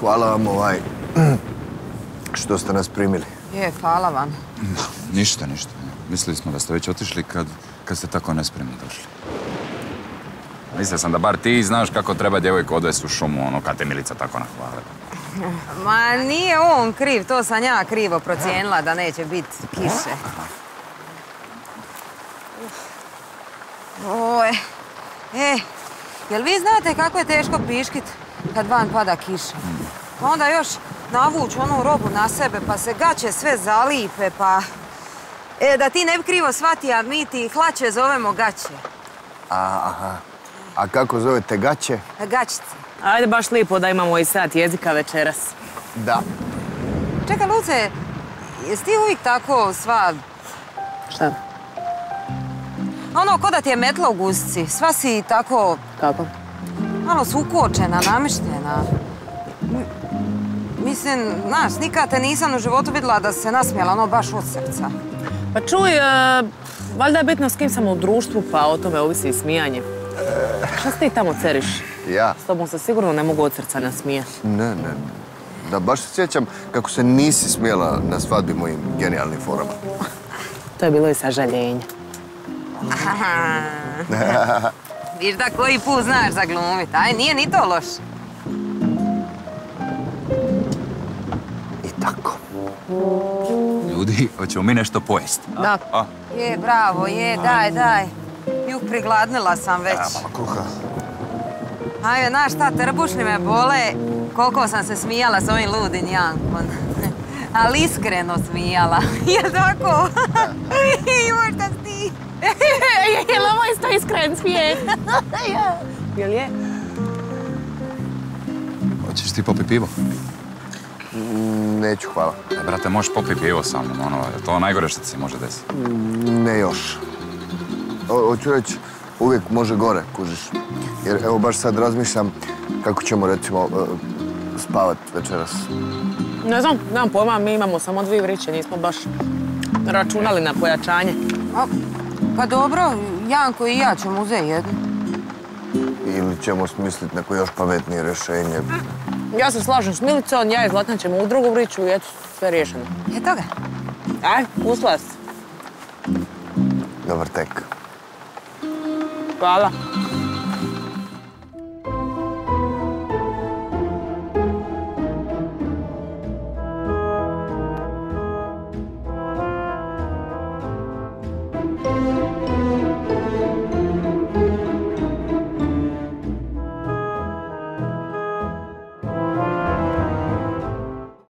Hvala vam što ste nas primili. Je, hvala vam. Ništa. Mislili smo da ste već otišli kad ste tako nespremni došli. Mislio sam da bar ti znaš kako treba djevojku odvesti u šumu, kad te Milica tako nahvale. Ma nije on kriv, to sam ja krivo procijenila da neće biti kiše. Jel vi znate kako je teško piškit kad van pada kiša? Onda još navući onu robu na sebe, pa se gaće sve zalipe, pa... Da ti ne bi krivo shvatio, mi ti hlače zovemo gaće. Aha. A kako zovete gaće? Gaćice. Ajde, baš lijepo da imamo i sat jezika večeras. Da. Čekaj, Luce, jesi ti uvijek tako sva... Šta? Ko da ti je metla u guzici, sva si tako... Kako? Malo sukočena, namištena. Mislim, znaš, nikad te nisam u životu vidjela da se nasmijela, baš od srca. Pa čuj, valjda je bitno s kim sam u društvu, pa o tome ovisi i smijanje. Šta si ti tamo ceriš? Ja? S tobom se sigurno ne mogu od srca nasmijati. Ne. Da, baš se sjećam kako se nisi smijela na svadbi mojim genijalnim forama. To je bilo i sažaljenje. Viš da koji put znaš zaglumit, aj, nije ni to loš. I tako. Ljudi, hoćemo mi nešto pojesti? Da. Je, bravo, je, daj. Juh, prigladnila sam već. Malo kruha. Ajde, znaš šta, trbušni me bole, koliko sam se smijala s ovim ludim Jankom. Ali iskreno smijala. Je tako? Joj, šta si ti? Jel ovo isto iskren smijeh? Jel je? Hoćeš ti popi pivo? Neću, hvala. Brate, možeš popi pivo sa mnom, je to najgore što ti se može desiti. Ne još. Hoću reći, uvijek može gore, kužiš. Jer evo baš sad razmišljam kako ćemo, recimo, spavat večeras. Ne znam, nemam pojma, mi imamo samo 2 vriće, nismo baš računali na pojačanje. Pa dobro, Janko i ja ćemo uzeti jednu. Ili ćemo smisliti neko još pametnije rješenje. Ja se slažem s Milicom, ja i Zlatan ćemo u drugu vriću i eto, sve riješeno. Eto ga. Aj, usla se. Dobar tek. Hvala.